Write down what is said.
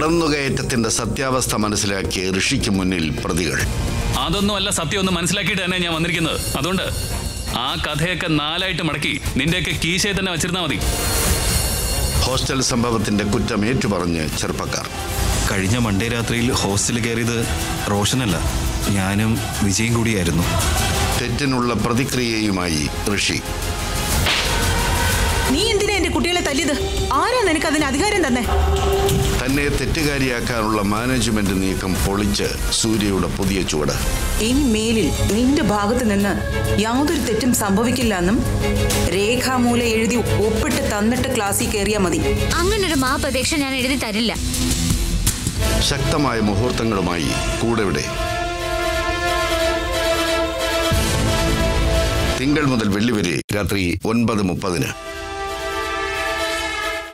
കടന്നുകയറ്റത്തിന്റെ സത്യാവസ്ഥ മനസ്സിലാക്കിയ ഋഷിക്ക് മുന്നിൽ പ്രതികൾ. അതൊന്നുമല്ല സത്യം ഒന്ന് മനസ്സിലാക്കിയിട്ട് തന്നെ ഞാൻ വന്നിരിക്കുന്നത്. അതുകൊണ്ട് ആ കഥയൊക്കെ 4 മടക്കി നിന്റെയൊക്കെ കീശയെ തന്നെ വെച്ചിരുന്നാൽ മതി. ഹോസ്റ്റൽ സംഭവത്തിന്റെ കുറ്റം ഏറ്റുപറഞ്ഞ് ചെറുപ്പക്കാർ. കഴിഞ്ഞ മൺഡേ രാത്രിയിൽ ഹോസ്റ്റലിൽ കയറിയത് റോഷനല്ല, ഞാനും വിജയും കൂടിയായിരുന്നു. തെറ്റിനുള്ള പ്രതിക്രിയയുമായി ഋഷി. നീ എന്തിനാ എന്റെ കുട്ടികളെ തല്ലിയത്? ആരാ നിനക്ക് അതിന് അധികാരം തന്നെ? തന്നെ തെറ്റുകാരിയാക്കാനുള്ള മാനേജ്മെന്റ് നീക്കം പൊളിച്ച് സൂര്യയുടെ പുതിയ ചുവട്. ഇനി മേലിൽ നിന്റെ ഭാഗത്ത് നിന്ന് യാതൊരു തെറ്റും സംഭവിക്കില്ല എന്നും രേഖാമൂലം എഴുതി ഒപ്പിട്ട് തന്നിട്ട് ക്ലാസ്സിൽ കയറിയാ മതി. അങ്ങനൊരു മാപേക്ഷ ഞാൻ എഴുതി തരില്ല. ശക്തമായ മുഹൂർത്തങ്ങളുമായി കൂടെവിടെ. തിങ്കൾ മുതൽ വെള്ളി വരെ രാത്രി 9:30.